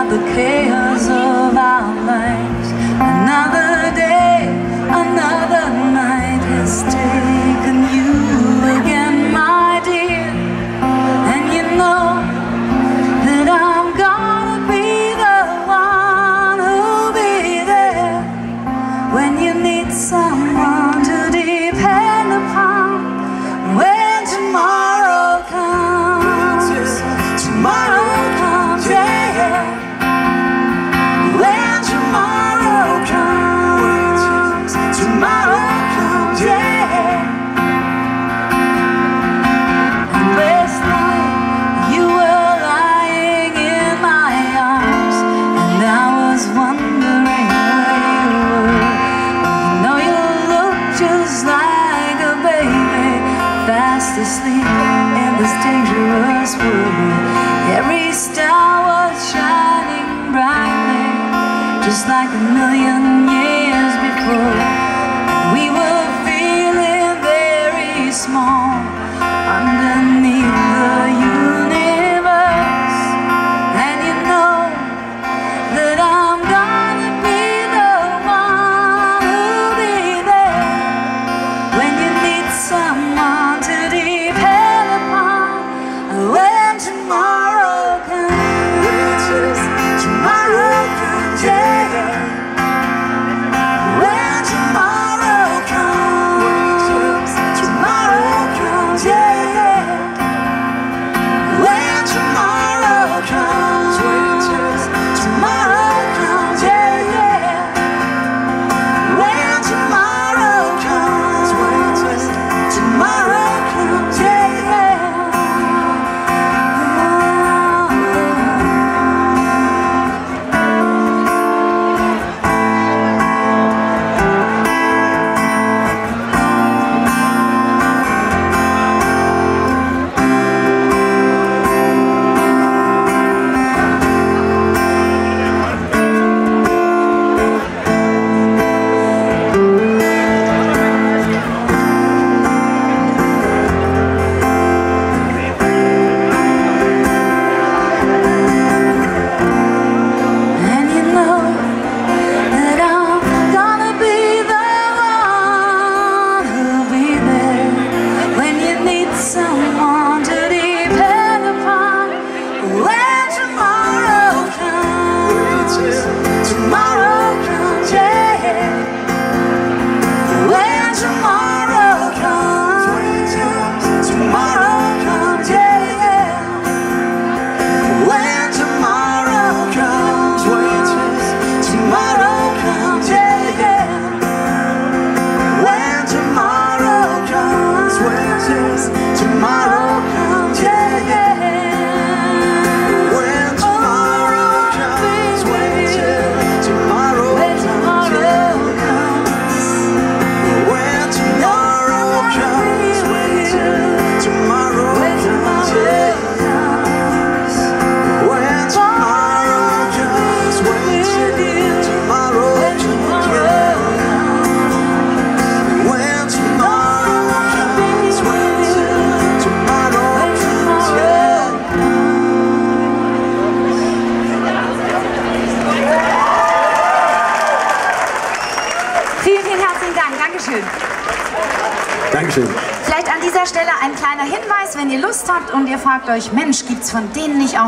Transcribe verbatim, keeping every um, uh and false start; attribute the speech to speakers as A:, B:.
A: about the chaos of our lives. Another day, another night has taken you again, my dear. And you know that I'm gonna be the one who'll be there when you need someone to depend upon. When tomorrow comes, tomorrow comes, yeah. When tomorrow comes, tomorrow comes, yeah. And last night you were lying in my arms, and I was wondering where you were. You know you look just like a baby, fast asleep in this dangerous world. Every star was shining brightly, just like a million years before. We were feeling very small underneath the universe. And you know that I'm gonna be the one who'll be there when you need someone to depend upon. When tomorrow comes, tomorrow comes, yeah. When tomorrow comes, tomorrow comes, yeah. When tomorrow comes, tomorrow comes, yeah. When tomorrow comes, tomorrow comes, yeah. Someone to depend upon. When tomorrow comes, tomorrow comes, yeah. When tomorrow comes, tomorrow comes, yeah. When tomorrow comes, tomorrow comes, yeah. When tomorrow comes, tomorrow comes, yeah, yeah. When tomorrow comes, when tomorrow comes, when tomorrow comes, when tomorrow comes, yeah. When tomorrow comes, when tomorrow comes, yeah. When tomorrow comes, when tomorrow comes, yeah.
B: Vielen, vielen herzlichen Dank. Dankeschön.
C: Dankeschön.
B: Vielleicht an dieser Stelle ein kleiner Hinweis, wenn ihr Lust habt und ihr fragt euch, Mensch, gibt's von denen nicht auch